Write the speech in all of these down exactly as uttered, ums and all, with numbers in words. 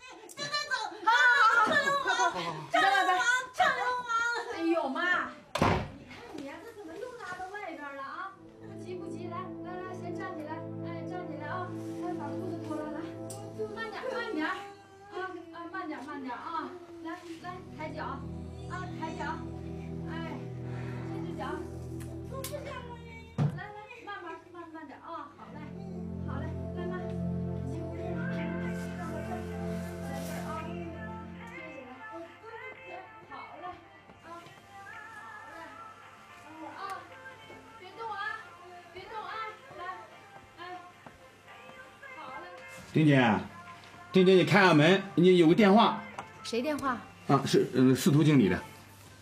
赶快走！好好好，流氓！张流氓！张流氓！ 哎呦妈！你看你呀，这怎么又拉到外边了啊？急不急？来来来，先站起来，哎，站起来啊！来，把裤子脱了，来，慢点慢点，啊啊，慢点慢点啊！来来，抬脚，啊抬脚，哎，这只脚， 我不想了。 来来，慢慢慢慢点啊！好嘞，好嘞，来慢，辛苦了，让我这儿，在这儿啊，接起来，好嘞，啊，好嘞，等会儿啊，别动啊，别动啊，来，哎，好嘞。 丁姐，丁姐，你开下门，你有个电话。 谁电话？ 啊，是呃司徒经理的。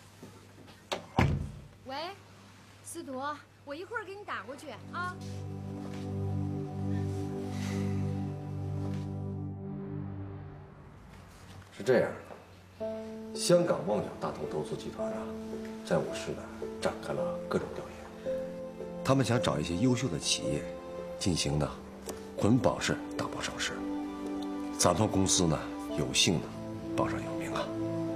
喂，司徒，我一会儿给你打过去啊。 是这样的，香港旺角大同投资集团啊，在我市呢展开了各种调研，他们想找一些优秀的企业，进行呢捆绑式大包上市。咱们公司呢有幸呢榜上有名啊，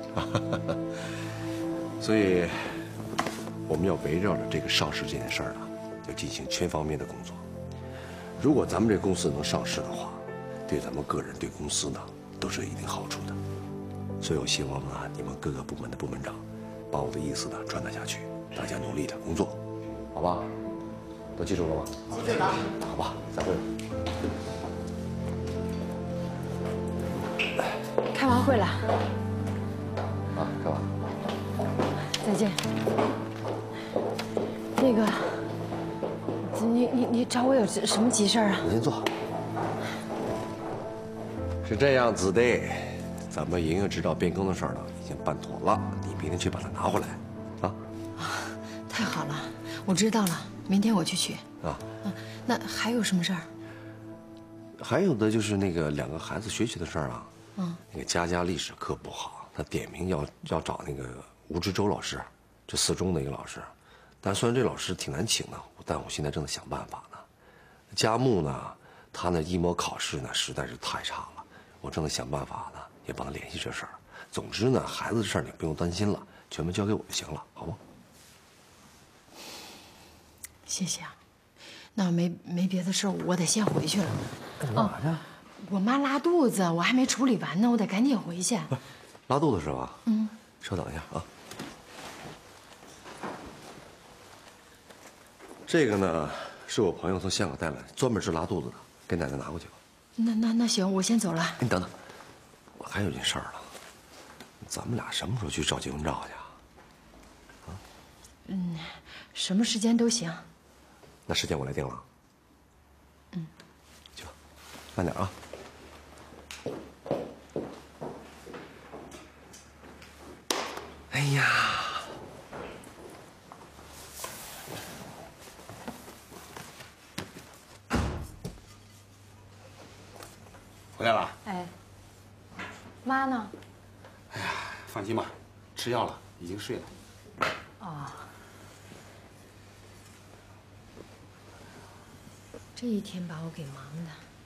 所以我们要围绕着这个上市这件事儿呢，要进行全方面的工作。如果咱们这公司能上市的话，对咱们个人、对公司呢都是有一定好处的。所以我希望呢，你们各个部门的部门长把我的意思呢传达下去，大家努力的工作，好吧？都记住了吗？ 记住了。 好吧，散会。 开完会了。 啊，开完了。 再见。那个，你你你找我有什么急事啊？ 你先坐。是这样子的，咱们营业执照变更的事儿呢，已经办妥了，你明天去把它拿回来，啊？ 啊，太好了，我知道了，明天我去取。 啊。 啊，那还有什么事儿？ 还有的就是那个两个孩子学习的事儿啊。 嗯。 那个佳佳历史课不好，他点名要要找那个吴志洲老师，这四中的一个老师。但虽然这老师挺难请的，但我现在正在想办法呢。佳木呢，他那一模考试呢实在是太差了，我正在想办法呢，也帮他联系这事儿。总之呢，孩子的事儿你不用担心了，全部交给我就行了，好吗？ 谢谢啊。那没没别的事儿，我得先回去了。 干嘛去？ 我妈拉肚子，我还没处理完呢，我得赶紧回去。 拉肚子是吧？ 嗯。 稍等一下啊。这个呢，是我朋友从香港带来的，专门治拉肚子的，给奶奶拿过去吧。 那那那行，我先走了。 你等等，我还有件事儿呢。咱们俩什么时候去照结婚照去啊？啊？ 嗯，什么时间都行。 那时间我来定了。 嗯。 去吧，慢点啊。哎呀！ 回来了。 哎，妈呢？ 哎呀，放心吧，吃药了，已经睡了。 哦。这一天把我给忙的。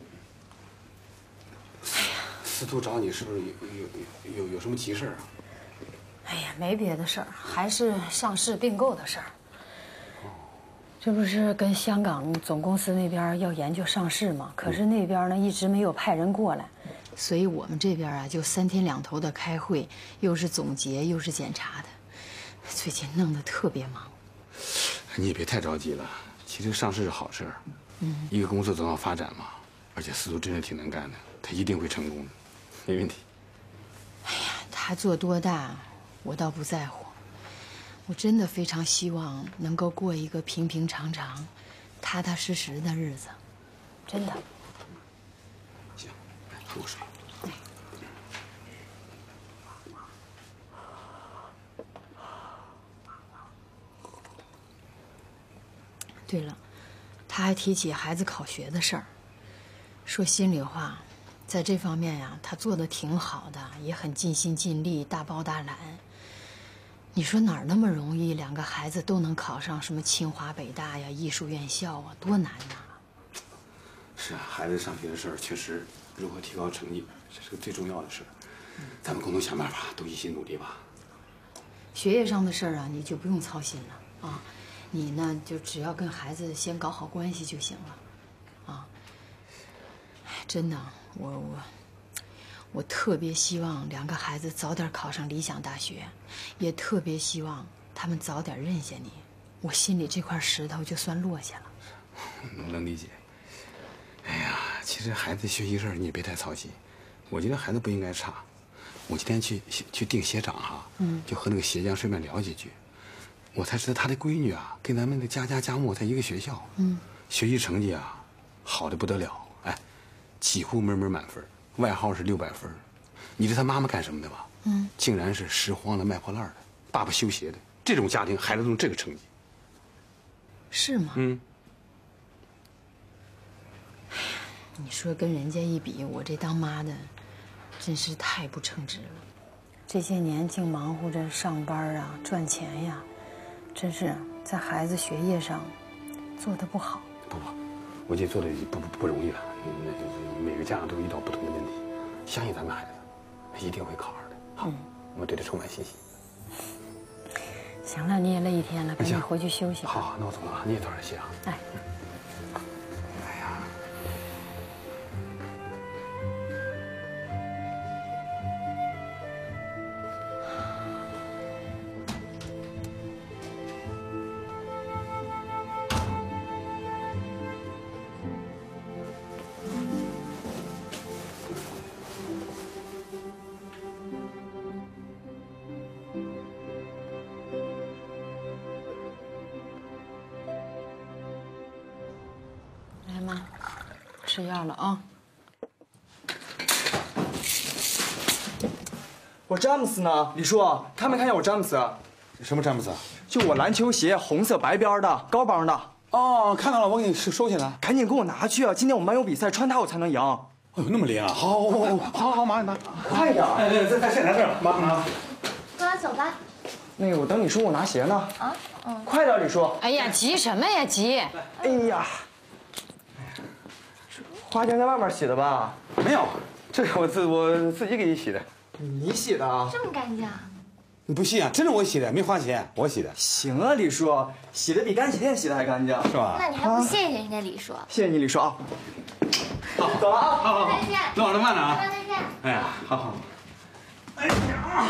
哎呀，司徒找你是不是有有有有什么急事啊？ 哎呀，没别的事儿，还是上市并购的事儿。这不是跟香港总公司那边要研究上市吗？可是那边呢一直没有派人过来，所以我们这边啊就三天两头的开会，又是总结又是检查的，最近弄得特别忙。 你也别太着急了，其实上市是好事儿，嗯，一个公司总要发展嘛，而且司徒真是挺能干的，他一定会成功的，没问题。 哎呀，他做多大，我倒不在乎。我真的非常希望能够过一个平平常常、踏踏实实的日子，真的。 行，来喝口水。 对了，他还提起孩子考学的事儿，说心里话，在这方面呀，他做的挺好的，也很尽心尽力，大包大揽。你说哪儿那么容易，两个孩子都能考上什么清华北大呀、艺术院校啊，多难呐！ 是啊，孩子上学的事儿，确实如何提高成绩，这是个最重要的事儿。咱们共同想办法，都一起努力吧。 学业上的事儿啊，你就不用操心了啊。你呢，就只要跟孩子先搞好关系就行了，啊。真的，我我我特别希望两个孩子早点考上理想大学，也特别希望他们早点认下你，我心里这块石头就算落下了。 能理解。哎呀，其实孩子学习事儿你也别太操心，我觉得孩子不应该差。我今天去去定协长哈，嗯，就和那个协将顺便聊几句，我才知道他的闺女啊，跟咱们的家家家木在一个学校，嗯，学习成绩啊，好的不得了，哎，几乎门门满分，外号是六百分。你知道他妈妈干什么的吧？嗯，竟然是拾荒的、卖破烂的，爸爸修鞋的。这种家庭，孩子都能这个成绩， 是吗？ 嗯。 你说跟人家一比，我这当妈的，真是太不称职了。这些年净忙活着上班啊、赚钱呀，真是在孩子学业上做得不好。 不不，我这做的不不不容易了。那每个家长都遇到不同的问题，相信咱们孩子一定会考上的。好，嗯、我对他充满信心。 行了，你也累一天了，赶紧回去休息吧。 好，那我走了啊，你也早点歇啊。 哎。吃药了啊！ 我詹姆斯呢？李叔，看没看见我詹姆斯？ 什么詹姆斯啊？ 就我篮球鞋，红色白边的，高帮的。 哦，看到了，我给你收收起来。 赶紧给我拿去啊！今天我们班有比赛，穿它我才能赢。 哎呦，那么灵啊！好，好，好，好，好，马上拿。 快点！ 哎，在在现在这儿，马上拿。 哥，走吧。 那个，我等李叔，我拿鞋呢。 啊，嗯。 快点，李叔！ 哎呀，急什么呀？急！ 哎呀，花钱在外面洗的吧？ 没有，这是我自我自己给你洗的。 你洗的啊？ 这么干净啊？ 你不信啊？真是我洗的，没花钱，我洗的。 行啊，李叔，洗的比干洗店洗的还干净， 是吧？ 那你还不谢谢人家李叔？ 谢谢你，李叔啊。 好， 走了啊！ 好好好， 再见。 路上都慢点啊！ 再见。 哎呀，好好。哎呀！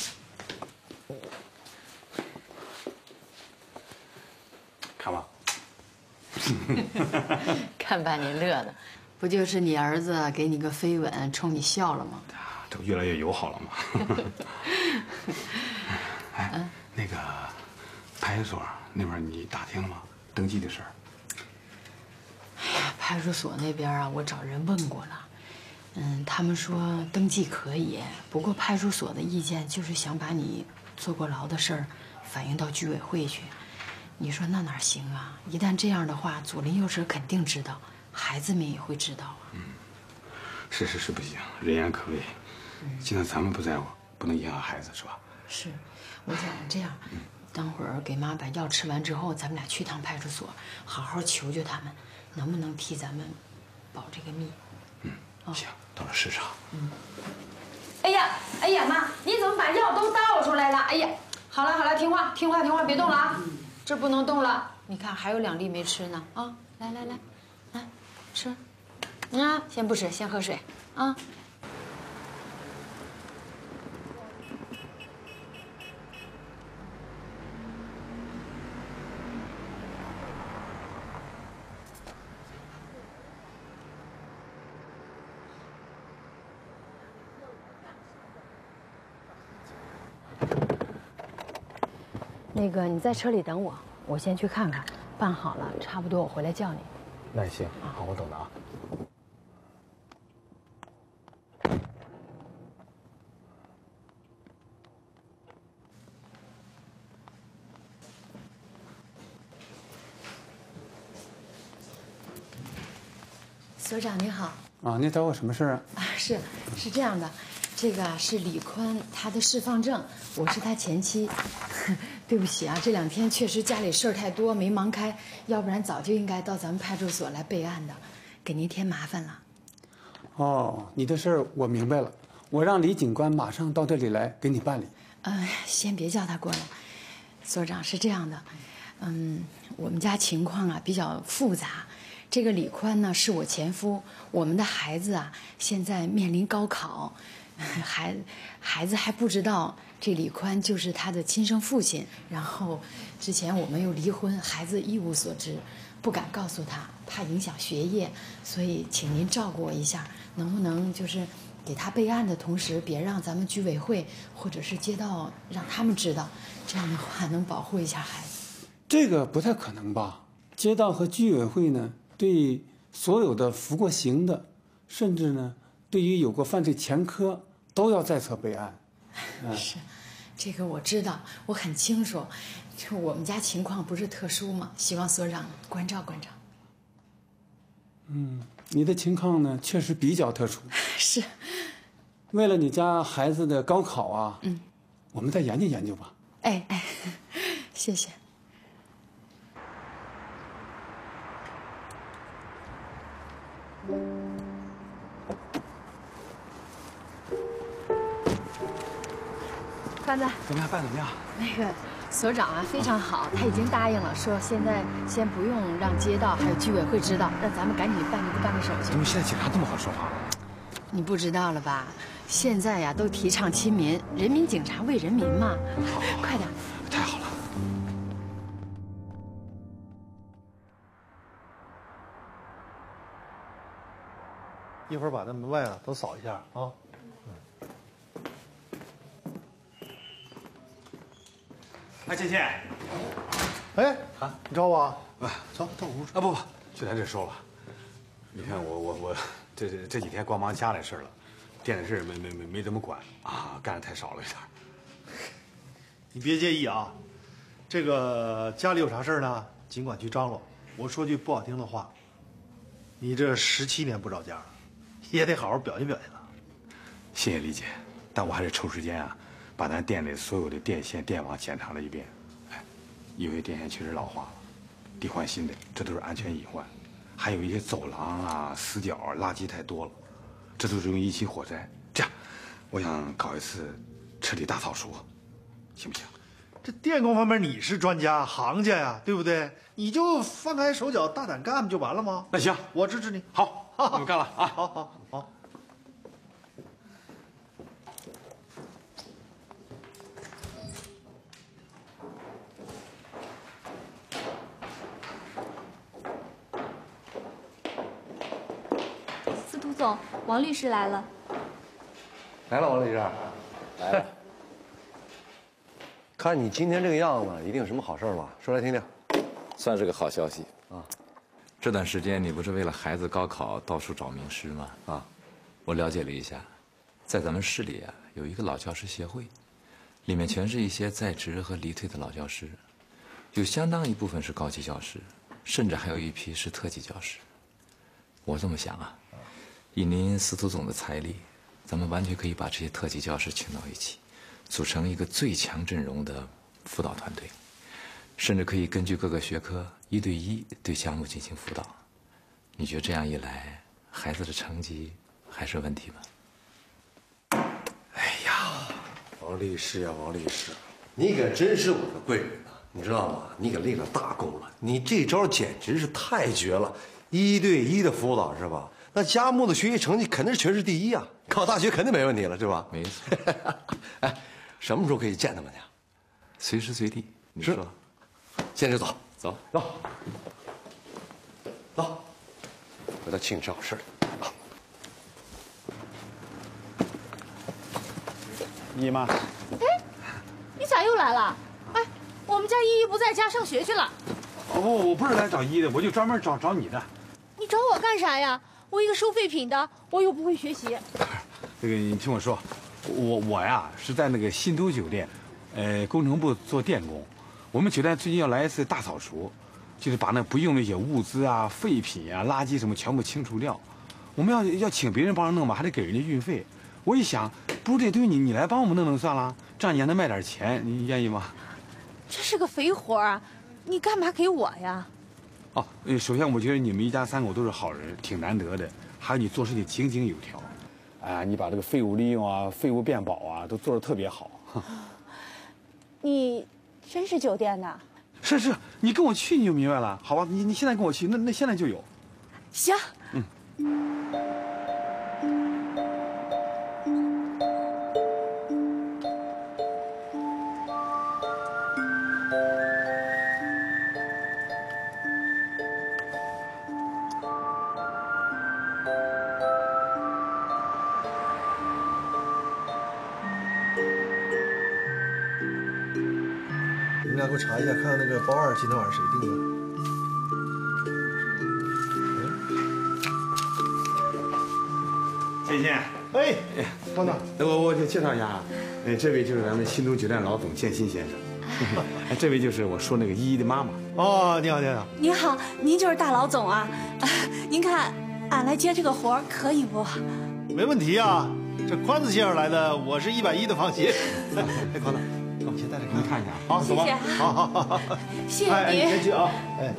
看吧。 看把你乐的，不就是你儿子给你个飞吻，冲你笑了吗？ 这不越来越友好了吗？哎，那个派出所那边你打听了吗？登记的事儿。 哎呀，派出所那边啊，我找人问过了，嗯，他们说登记可以，不过派出所的意见就是想把你坐过牢的事儿反映到居委会去。你说那哪行啊？一旦这样的话，左邻右舍肯定知道，孩子们也会知道啊。 嗯，是是是不行，人言可畏。现在咱们不在乎，不能影响孩子，是吧？ 是，我想这样，等会儿给妈把药吃完之后，咱们俩去趟派出所，好好求求他们，能不能替咱们保这个密？ 嗯，行，到了市场。 嗯。哎呀，哎呀，妈，你怎么把药都倒出来了？哎呀，好了好了，听话听话听话，别动了啊！这不能动了，你看还有两粒没吃呢啊！来来来，来吃。啊，先不吃，先喝水啊。那个你在车里等我，我先去看看，办好了，差不多我回来叫你。 那行，好，我等着啊。 所长您好。 啊，你找我什么事啊？ 啊，是是这样的，这个啊是李宽他的释放证，我是他前妻。对不起啊，这两天确实家里事儿太多，没忙开，要不然早就应该到咱们派出所来备案的。 给您添麻烦了。 哦，你的事儿我明白了，我让李警官马上到这里来给你办理。 呃，先别叫他过来，所长是这样的，嗯，我们家情况啊比较复杂。这个李宽呢是我前夫，我们的孩子啊现在面临高考，孩孩子还不知道这李宽就是他的亲生父亲。然后之前我们又离婚，孩子一无所知，不敢告诉他，怕影响学业，所以请您照顾我一下，能不能就是给他备案的同时，别让咱们居委会或者是街道让他们知道，这样的话能保护一下孩子。 这个不太可能吧？街道和居委会呢，对所有的服过刑的，甚至呢，对于有过犯罪前科，都要在册备案。 嗯、是，这个我知道，我很清楚。就我们家情况不是特殊嘛，希望所长关照关照。 嗯，你的情况呢，确实比较特殊。 是。 为了你家孩子的高考啊， 嗯， 我们再研究研究吧。 哎哎，谢谢。宽子， 怎么样？办怎么样？ 那个所长啊，非常好，他已经答应了，说现在先不用让街道还有居委会知道，让咱们赶紧办这个办个手续。 怎么现在警察这么好说话？ 你不知道了吧？现在呀，都提倡亲民，人民警察为人民嘛。 好， 快点！ 太好了。 一会儿把那门外啊都扫一下啊。 哎，倩倩。 哎，啊，你找我啊？ 啊， 走，到屋。 啊不不，就在这说吧。你看我我我，这这这几天光忙家里事儿了，店里事没没没没怎么管啊，干的太少了一点。 你别介意啊，这个家里有啥事儿呢，尽管去张罗。我说句不好听的话，你这十七年不着家，也得好好表现表现了。 谢谢李姐，但我还是抽时间啊，把咱店里所有的电线电网检查了一遍。哎，有些电线确实老化了，得换新的，这都是安全隐患。还有一些走廊啊、死角、垃圾太多了，这都是容易引起火灾。这样，我想搞一次彻底大扫除，行不行？ 这电工方面你是专家、行家呀，对不对？你就放开手脚，大胆干不就完了吗？ 那行， 我支持你。 好，我们干了啊！ 好好好。 司徒总，王律师来了。 来了，王律师。来了。看你今天这个样子，一定有什么好事吧？说来听听。 算是个好消息啊！这段时间你不是为了孩子高考到处找名师吗？啊，我了解了一下，在咱们市里啊，有一个老教师协会，里面全是一些在职和离退的老教师，有相当一部分是高级教师，甚至还有一批是特级教师。我这么想啊，以您司徒总的财力，咱们完全可以把这些特级教师请到一起，组成一个最强阵容的辅导团队。甚至可以根据各个学科一对一对项目进行辅导。你觉得这样一来，孩子的成绩还是问题吗？ 哎呀，王律师呀，王律师，你可真是我的贵人呐！你知道吗？你可立了大功了，你这招简直是太绝了！一对一的辅导是吧？那佳木的学习成绩肯定是全市第一啊，考大学肯定没问题了，是吧？ 没错。 哎，什么时候可以见他们去？ 随时随地，你说。 现在就走， 走走，走，回到庆少室里。 姨妈， 哎，你咋又来了？哎，我们家依依不在家上学去了。 哦不，我不是来找依依的，我就专门找找你的。 你找我干啥呀？我一个收废品的，我又不会学习。 这个你听我说，我我呀是在那个新都酒店，呃，工程部做电工。我们酒店最近要来一次大扫除，就是把那不用的一些物资啊、废品啊、垃圾什么全部清除掉。我们要要请别人帮着弄嘛，还得给人家运费。我一想，不如这东西你你来帮我们弄弄算了，这样你还能卖点钱，你愿意吗？ 这是个肥活啊，你干嘛给我呀？ 哦，呃，首先我觉得你们一家三口都是好人，挺难得的。还有你做事情井井有条，哎呀，你把这个废物利用啊、废物变宝啊，都做得特别好。 你真是酒店的？ 是是，你跟我去你就明白了。好吧，你你现在跟我去，那那现在就有。 行。 嗯。 你们俩给我查一下，看看那个包二今天晚上谁订的？ 谢谢。 哎，方长， 我我就介绍一下啊，哎，这位就是咱们新都酒店老总建新先生，哎，这位就是我说那个依依的妈妈。 哦，你好，你好。 您好，您就是大老总啊？您看，俺来接这个活儿可以不？ 没问题啊，这宽子先生来的，我是一百一的放心。哎，宽子，跟我们先带着看看一下。 好，走吧。 谢谢好好好好。 谢谢哎， 您。 别去啊，哎。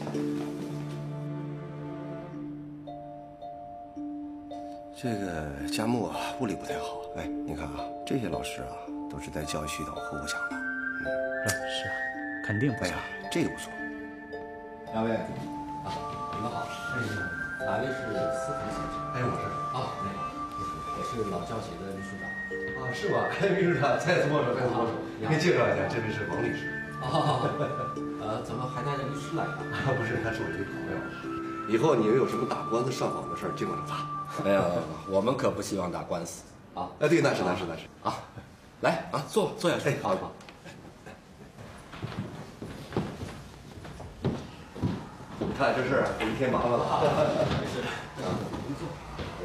这个佳木啊，物理不太好。哎，你看啊，这些老师啊，都是在教育系统获过奖的。嗯， 是啊，肯定不错。 哎呀，这个不错。 两位啊，你们好。哎，你好，哪位是司徒先生？ 哎，我是。 啊，你好，我是老教协的秘书长。 啊，是吧？哎，秘书长，再次握手，再次握手。给介绍一下，这位是王律师。 啊，呃，怎么还带着律师来了？ 啊，不是，他是我一个朋友。以后你们有什么打官司、上访的事儿，尽管找他。 哎呀，我们可不希望打官司啊！ 哎，对，那是那是那是啊，来啊，坐坐下去。 哎，好好。你看这事儿给你添麻烦了啊！ 没事，啊，您坐。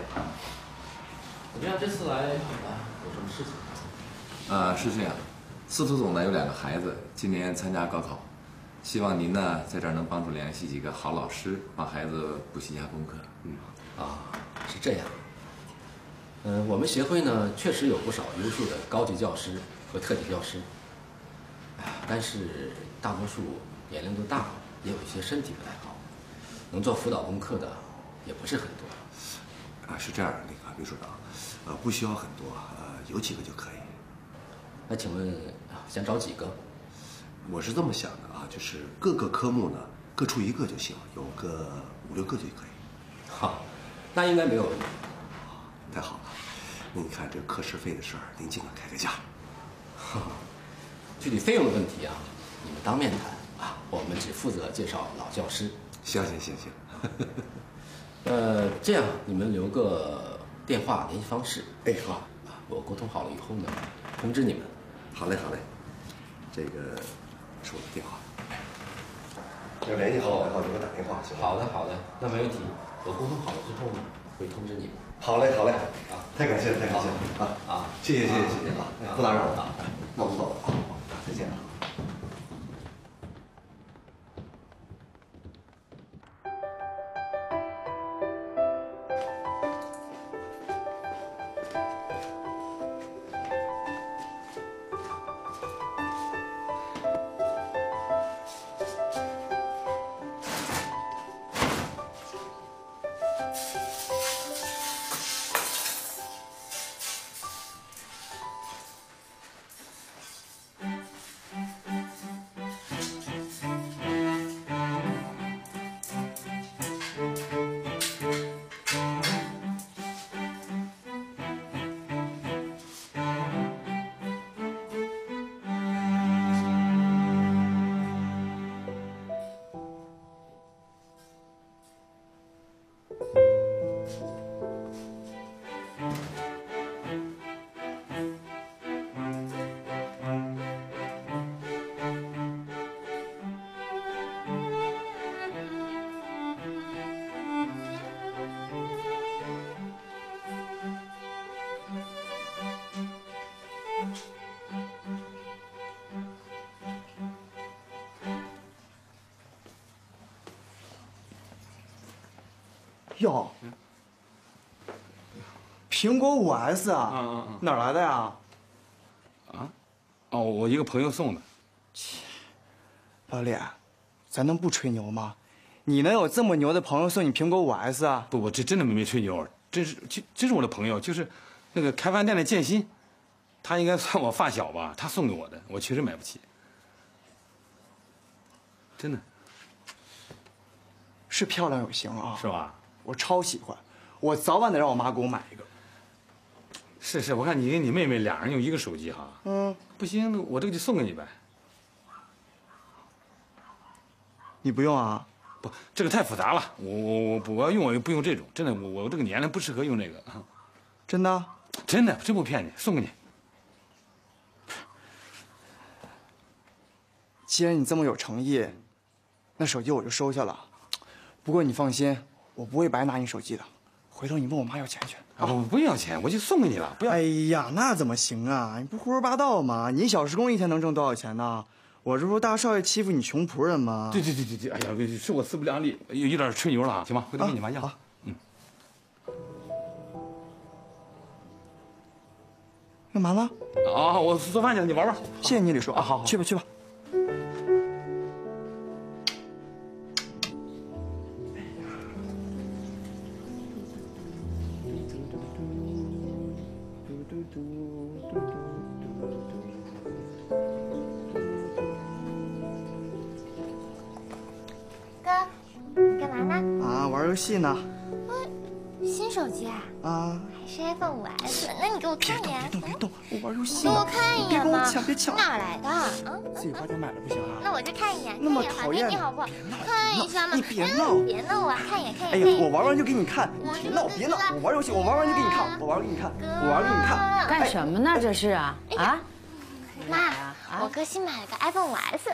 怎么样？这次来啊，有什么事情？啊，是这样，司徒总呢有两个孩子，今年参加高考，希望您呢在这儿能帮助联系几个好老师，帮孩子补习一下功课。嗯，啊。是这样，嗯、呃，我们协会呢确实有不少优秀的高级教师和特级教师，但是大多数年龄都大了，也有一些身体不太好，能做辅导功课的也不是很多。 啊，是这样，那个秘书长，呃，不需要很多，呃，有几个就可以。 那请问想找几个？ 我是这么想的啊，就是各个科目呢各出一个就行，有个五六个就可以。 好。那应该没有问题， 太好了。那你看这课时费的事儿，您尽管开个价。 具体费用的问题啊，你们当面谈啊，我们只负责介绍老教师。 行行行行。 呃，这样你们留个电话联系方式。 哎，好啊，我沟通好了以后呢，通知你们。 好嘞好嘞，这个是我的电话。要联系好了以后，你给我打电话行吗？ 好的好的，那没问题。我沟通好了之后呢，会通知你们。 好嘞，好嘞， 啊， 太感谢了，太感谢了啊啊！ 谢谢谢谢谢谢啊，不打扰了啊，那我们走了啊，再见啊。 哟，苹果五 S 啊， 嗯嗯嗯， 哪儿来的呀？ 啊，哦，我一个朋友送的。 切，老李，咱能不吹牛吗？ 你能有这么牛的朋友送你苹果五 S 啊？ 不不，这真的没吹牛，真是这这是我的朋友，就是那个开饭店的建新，他应该算我发小吧，他送给我的，我确实买不起，真的。 是漂亮有型啊， 是吧？ 我超喜欢，我早晚得让我妈给我买一个。 是是，我看你跟你妹妹俩人用一个手机哈。 嗯， 不行，我这个就送给你呗。 你不用啊？ 不，这个太复杂了，我我我不我要用我就不用这种，真的，我我这个年龄不适合用这个。 真的？ 真的，真不骗你，送给你。 既然你这么有诚意，那手机我就收下了。不过你放心，我不会白拿你手机的。回头你问我妈要钱去。 啊，不不要钱，我就送给你了，不要。 哎呀，那怎么行啊？你不胡说八道吗？你小时工一天能挣多少钱呢？我这不是大少爷欺负你穷仆人吗？ 对对对对对，哎呀，是我自不量力，有有点吹牛了啊，行吧？回头跟你妈要。 好， 嗯。 干嘛呢？ 啊，我做饭去了，你玩玩。 谢谢你，李叔啊，好，好， 去吧去吧。 哥，你干嘛呢？ 啊，玩游戏呢。 新手机啊？ 啊， 还是 iPhone 五 S？那你给我看一眼。 别动，别动，别动，我玩游戏给呢。 我看一眼别跟吧。 我抢，别抢。 哪来的？啊？ 自己花钱买的不行啊。 那我就看一眼， 那么看一眼讨厌你好不好？看一下嘛。 你别闹， 别闹啊！看一眼，看一哎眼。 呀，我玩完就给你看。别闹，别闹，我玩游戏，我玩完就给你看，我玩给你看，我玩给你看。 干什么呢？这是啊啊！ 妈，我哥新买了个 iPhone 五 S。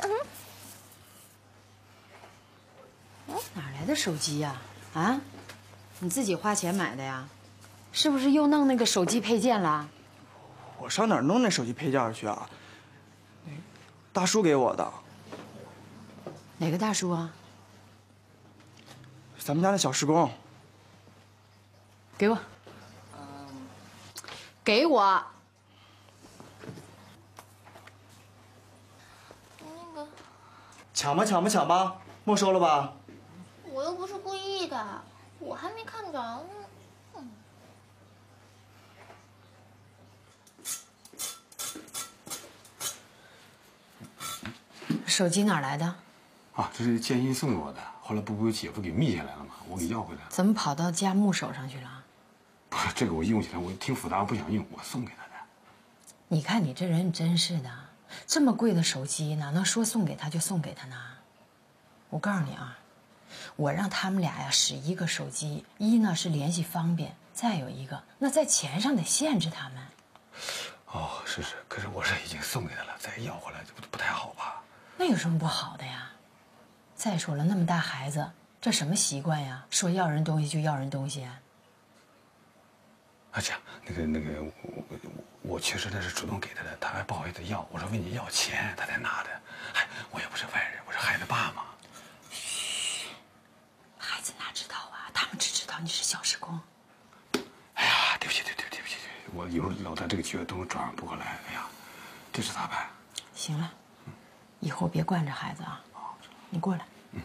哪来的手机呀？啊，你自己花钱买的呀？是不是又弄那个手机配件了？ 我上哪儿弄那手机配件去啊？大叔给我的。 哪个大叔啊？ 咱们家的小时工。 给我。给我。 那个。 抢吧抢吧抢吧，没收了吧？ 我又不是故意的，我还没看着呢。 手机哪来的？ 啊，这是建新送给我的，后来不被我姐夫给密下来了吗？我给要回来了。 怎么跑到佳木手上去了？ 不是这个，我用起来我挺复杂，我不想用，我送给他的。 你看你这人真是的，这么贵的手机哪能说送给他就送给他呢？我告诉你啊，我让他们俩呀使一个手机，一呢是联系方便，再有一个那在钱上得限制他们。 哦，是是，可是我是已经送给他了，再要回来就不不太好吧？ 那有什么不好的呀？再说了，那么大孩子，这什么习惯呀？说要人东西就要人东西啊！ 啊，这样，那个那个，我我我确实那是主动给他的，他还不好意思要，我说问你要钱，他才拿的。哎，我也不是外人，我是孩子爸嘛。 嘘，孩子哪知道啊？他们只知道你是小时工。 哎呀，对不起，对对对不起，对，我有时候老在这个节都转换不过来，哎呀，这是咋办？ 行了，以后别惯着孩子啊。你过来。嗯。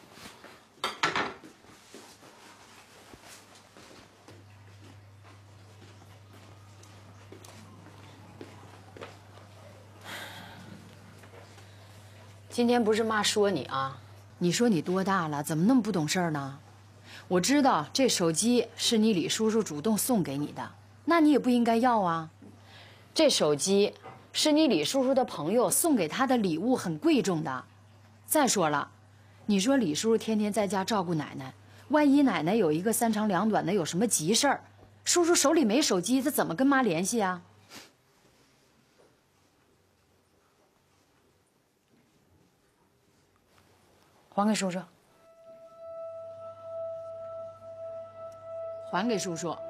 今天不是妈说你啊，你说你多大了，怎么那么不懂事儿呢？我知道这手机是你李叔叔主动送给你的，那你也不应该要啊。这手机是你李叔叔的朋友送给他的礼物，很贵重的。再说了，你说李叔叔天天在家照顾奶奶，万一奶奶有一个三长两短的，有什么急事儿，叔叔手里没手机，他怎么跟妈联系啊？还给叔叔，还给叔叔。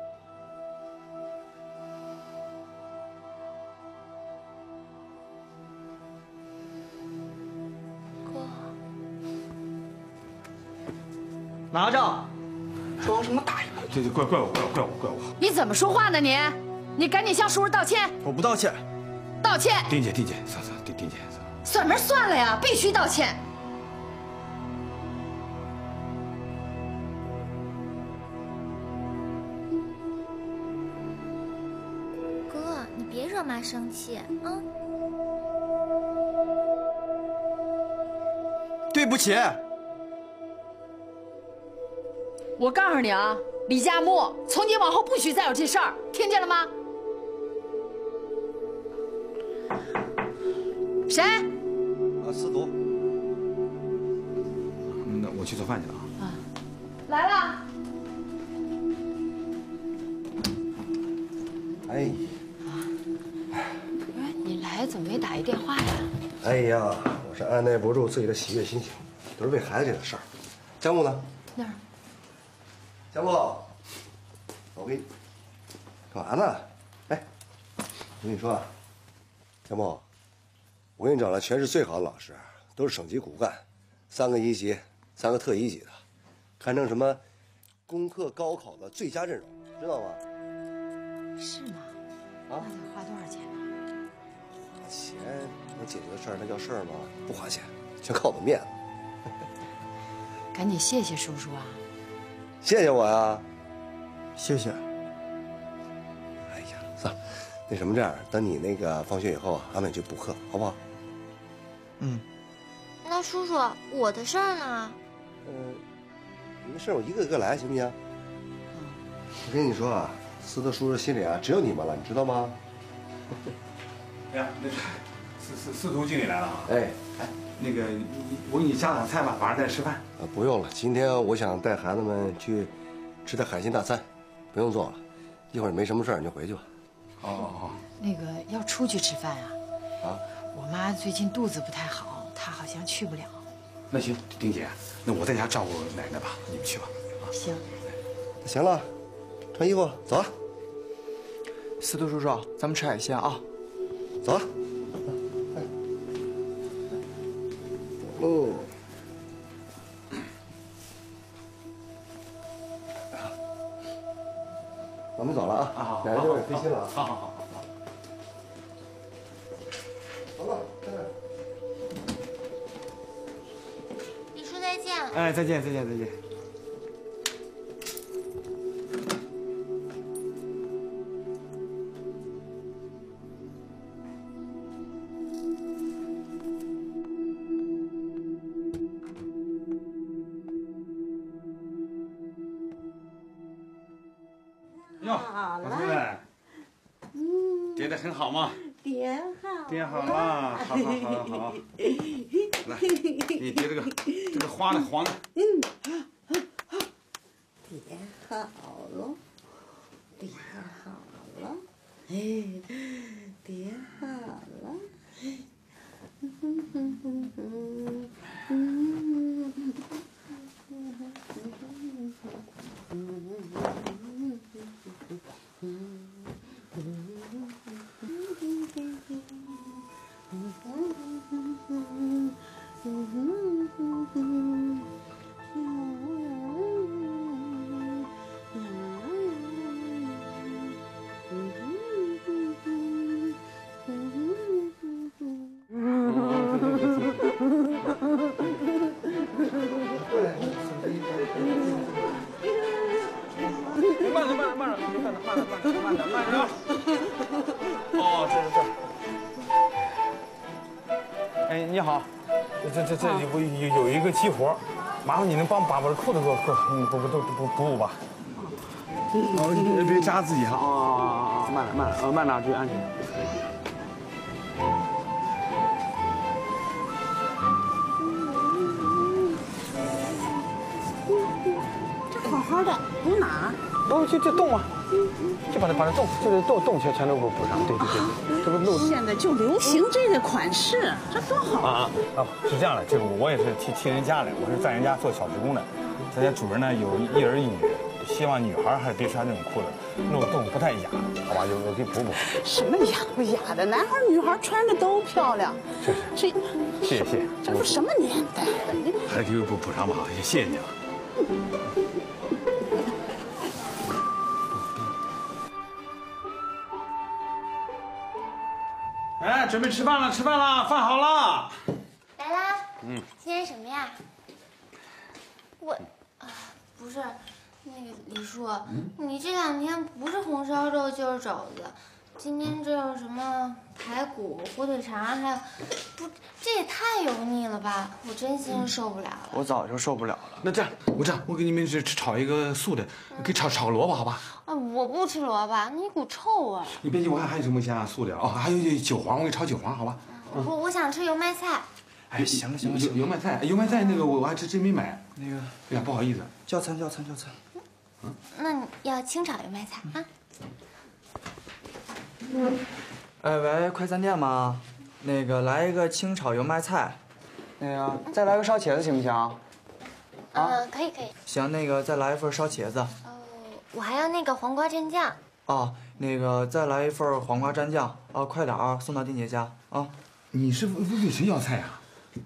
拿着，装什么大爷？ 对对，怪怪我，怪我，怪我，怪我！ 你怎么说话呢你？你赶紧向叔叔道歉！ 我不道歉。 道歉！ 丁姐，丁姐，算算，丁丁姐， 算门算了呀，必须道歉！ 妈妈生气，嗯。 对不起。 我告诉你啊，李佳木，从今往后不许再有这事儿，听见了吗？谁？ 啊，司徒。 那我去做饭去了啊。 啊，来了。 哎。 不是你来怎么没打一电话呀？ 哎呀，我是按耐不住自己的喜悦心情，都是为孩子这个事儿。佳木呢？ 那儿。 佳木，我给你干嘛呢？哎，我跟你说啊，佳木，我给你找了全市最好的老师，都是省级骨干，三个一级，三个特一级的，堪称什么攻克高考的最佳阵容，知道吗？ 是吗？ 啊？ 那得花多少钱呢？ 花钱能解决的事儿，那叫事儿吗？不花钱，全靠我的面子。 赶紧谢谢叔叔啊！ 谢谢我呀， 谢谢。 哎呀，算了，那什么这样，等你那个放学以后，俺们去补课，好不好？ 嗯。 那叔叔，我的事儿呢？ 嗯、呃，你的事儿我一个个来，行不行？嗯。我跟你说啊，司徒叔叔心里啊只有你们了，你知道吗？ 哎呀，那是司司司徒经理来了啊！ 哎哎，那个你我给你夹点菜吧，晚上再吃饭。 啊，不用了，今天我想带孩子们去吃点海鲜大餐，不用做了，一会儿没什么事儿你就回去吧。 哦哦哦。 那个要出去吃饭啊？ 啊？ 我妈最近肚子不太好，她好像去不了。 那行，丁姐，那我在家照顾奶奶吧，你们去吧。啊， 行。 那行了，穿衣服走啊。 司徒叔叔，咱们吃海鲜啊。 走啊。哦。我们走了啊！ 啊， 奶奶就开心了啊！ 好好好。 走了，再见。 李叔再见。 哎，再见再见再见。哟，老师们，嗯，叠得很好吗？ 叠好， 叠好了，好好好好。来，你叠这个这个花的黄的。 嗯，好，好，叠好了，叠好了，哎，叠好了，嗯哼哼哼哼，嗯。 慢点，慢点，慢点，慢点，慢点，慢点，慢点，慢点啊！哦，这是这。哎，你好，这这这我有有一个急活，麻烦你能帮把我的裤子给我给我补补补补补补吧。哦，别扎自己哈！啊啊啊！慢点，慢点，呃，慢点，注意安全。 这好好的，补哪？ 哦，就就洞啊，就把它把它洞，这个洞洞全全都给我补上。对对对，这不漏。 现在就流行这个款式，这多好啊啊！是这样的，这个我也是替替人家的，我是在人家做小职工的，咱家主人呢有一儿一女，希望女孩还是别穿这种裤子，漏洞不太雅，好吧？就我给补补。 什么雅不雅的？男孩女孩穿着都漂亮。 是是。这谢谢谢谢。 这都什么年代了？你还是给我补补上吧，谢谢你了。哎，准备吃饭了，吃饭了，饭好了。 来啦。 嗯。 今天什么呀？我，啊，不是，那个李叔，嗯、你这两天不是红烧肉就是肘子， 今天这有什么排骨、火腿肠，还有，不，这也太油腻了吧！我真心受不了了。 我早就受不了了。 那这样，我这样，我给你们是炒一个素的，给炒炒个萝卜，好吧？ 啊，我不吃萝卜，那一股臭味。 你别急，我看还有什么其他素的哦，还有韭黄，我给炒韭黄，好吧？ 我我想吃油麦菜。 哎，行了行了， 油油麦菜，油麦菜那个我我还真真没买。 那个， 哎呀，不好意思。 叫餐叫餐叫餐。 嗯，那你要清炒油麦菜啊？ 哎喂，快餐店吗？那个来一个清炒油麦菜，那个再来个烧茄子行不行？啊， 嗯，可以可以。 行，那个再来一份烧茄子。 哦，我还要那个黄瓜蘸酱。 啊，那个再来一份黄瓜蘸酱。啊，快点啊，送到丁姐家啊。 你是为为谁要菜啊？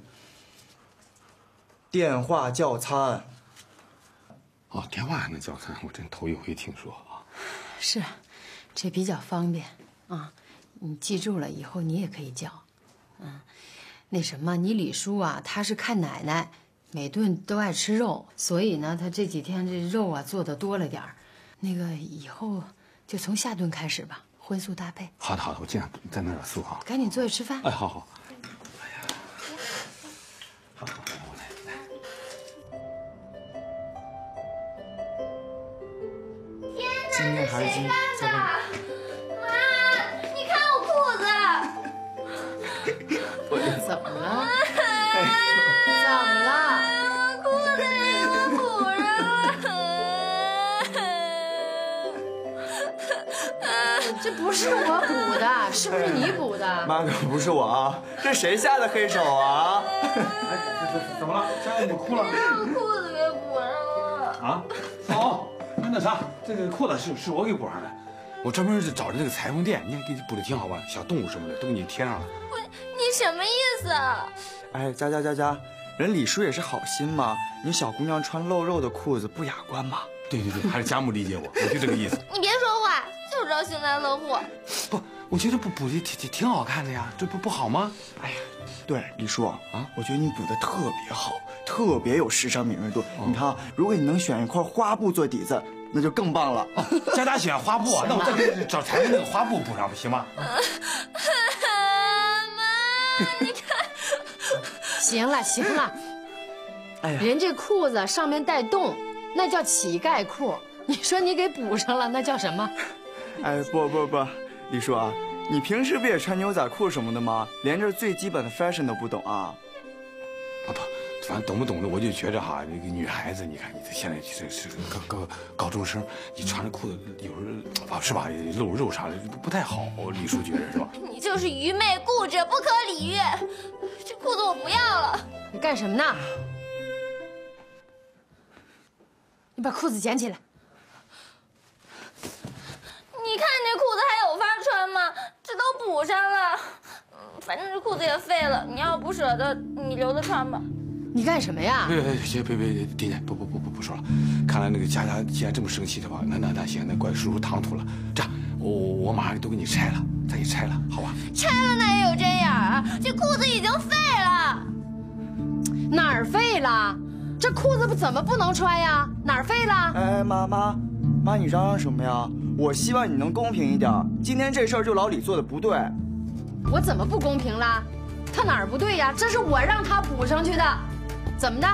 电话叫餐。 哦，电话还能叫餐，我真头一回听说啊。 是，这比较方便啊。你记住了，以后你也可以叫。嗯，那什么，你李叔啊，他是看奶奶每顿都爱吃肉，所以呢，他这几天这肉啊做的多了点儿。那个以后就从下顿开始吧，荤素搭配。 好的好的，我尽量再弄点素哈。 赶紧坐下吃饭。 哎，好好。哎呀，好，我来来。 天哪，这谁干的？妈，你看我裤子。 怎么了？怎么了？ 我裤子给我补上了。 这不是我补的，是不是你补的？ 妈可不是我啊，这谁下的黑手啊？ 哎，怎么了？佳怡，你哭了？ 让我裤子给补上了。 啊？哦，那那啥，这个裤子是是我给补上的，我专门是找的那个裁缝店，你看给你补的挺好吧，小动物什么的都给你贴上了。 我，你什么意思啊？ 哎，佳佳佳佳，人李叔也是好心嘛，你小姑娘穿露肉的裤子不雅观嘛。 对对对，还是佳木理解我，我就这个意思。 你别说话，就知道幸灾乐祸。 不，我觉得补补的挺挺挺好看的呀，这不不好吗？ 哎呀，对，李叔啊，我觉得你补的特别好，特别有时尚敏锐度。哦、你看，如果你能选一块花布做底子，那就更棒了。 哦、佳佳喜欢花布啊，那我再给找裁缝那个花布补上，行吗？ 妈，你看。 行了行了， 哎呀， 人这裤子上面带洞，那叫乞丐裤。你说你给补上了，那叫什么？ 哎，不不不，李叔啊，你平时不也穿牛仔裤什么的吗？连这最基本的 fashion 都不懂啊？ 啊不，反正懂不懂的，我就觉着哈，这个女孩子，你看你现在这是高高高中生，你穿着裤子有时候啊是吧，露肉啥的不不太好，李叔觉着是吧？ 你就是愚昧固执，不可理喻。这裤子我不要了。 你干什么呢？你把裤子捡起来。 你看你这裤子还有法穿吗？这都补上了，反正这裤子也废了。你要不舍得，你留着穿吧。 你干什么呀？ 别别别别别，丁姐，不不不不不说了。看来那个佳佳既然这么生气的话，那那那行，那怪叔叔唐突了。这样，我我马上都给你拆了，再给拆了，好吧？ 拆了那也有针眼啊！这裤子已经废了。 哪儿废了？这裤子不怎么不能穿呀？哪儿废了？ 哎，妈妈，妈，你嚷嚷什么呀？我希望你能公平一点。今天这事儿就老李做的不对。 我怎么不公平了？他哪儿不对呀？这是我让他补上去的。怎么的？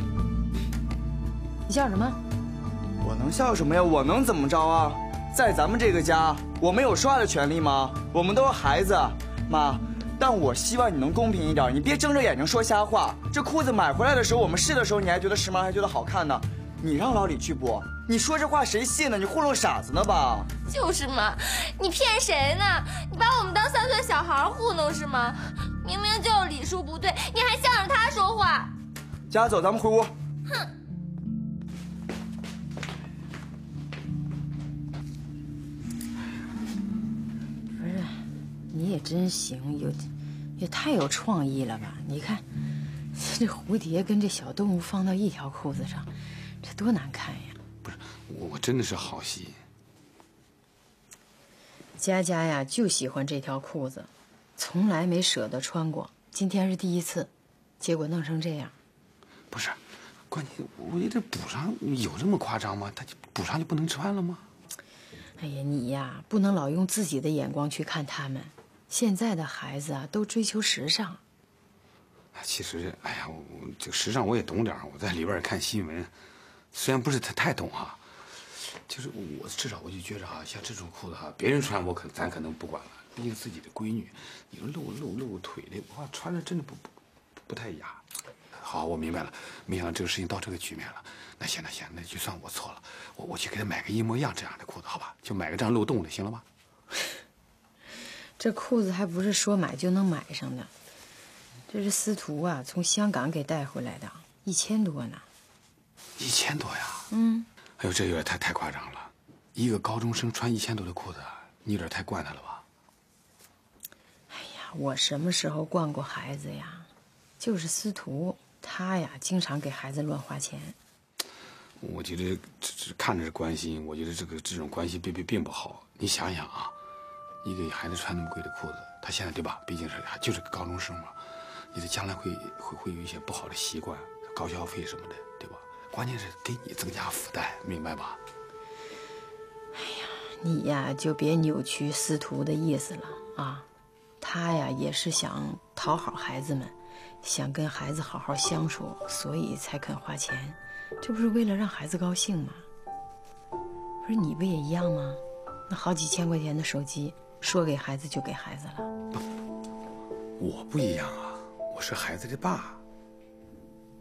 你笑什么？ 我能笑什么呀？我能怎么着啊？在咱们这个家，我们有说话的权利吗？我们都是孩子，妈。但我希望你能公平一点，你别睁着眼睛说瞎话。这裤子买回来的时候，我们试的时候，你还觉得时髦，还觉得好看呢。你让老李去补，你说这话谁信呢？你糊弄傻子呢吧？ 就是嘛，你骗谁呢？你把我们当三岁小孩糊弄是吗？明明就是李叔不对，你还向着他说话。 家走，咱们回屋。 哼。 不是，你也真行，有也太有创意了吧？你看，这蝴蝶跟这小动物放到一条裤子上。这多难看呀！ 不是，我我真的是好心。 佳佳呀，就喜欢这条裤子，从来没舍得穿过，今天是第一次，结果弄成这样。 不是，关键我觉得补上有这么夸张吗？他补上就不能穿了吗？ 哎呀，你呀，不能老用自己的眼光去看他们。现在的孩子啊，都追求时尚。 其实，哎呀，我这个时尚我也懂点儿。我在里边看新闻，虽然不是太太懂哈，就是我至少我就觉着哈，像这种裤子哈，别人穿我可咱可能不管了，毕竟自己的闺女，你说露露露腿的，哇，穿着真的不不不太雅。好，我明白了，没想到这个事情到这个局面了。那行那行，那就算我错了，我我去给他买个一模一样这样的裤子，好吧？就买个这样漏洞的，行了吗？ 这裤子还不是说买就能买上的，这是司徒啊，从香港给带回来的，一千多呢。 一千多呀？ 嗯。 哎呦，这有点太太夸张了，一个高中生穿一千多的裤子，你有点太惯他了吧？ 哎呀，我什么时候惯过孩子呀？就是司徒，他呀，经常给孩子乱花钱。 我觉得这这看着是关心，我觉得这个这种关系并并并不好。你想想啊，你给孩子穿那么贵的裤子，他现在对吧？毕竟是还就是个高中生嘛，你的将来会会会有一些不好的习惯，高消费什么的，对吧？关键是给你增加负担，明白吧？ 哎呀，你呀就别扭曲司徒的意思了啊，他呀也是想讨好孩子们，想跟孩子好好相处，所以才肯花钱。这不是为了让孩子高兴吗？不是你不也一样吗？那好几千块钱的手机，说给孩子就给孩子了。 我不一样啊，我是孩子的爸。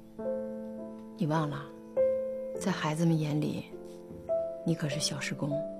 你忘了，在孩子们眼里，你可是小时工。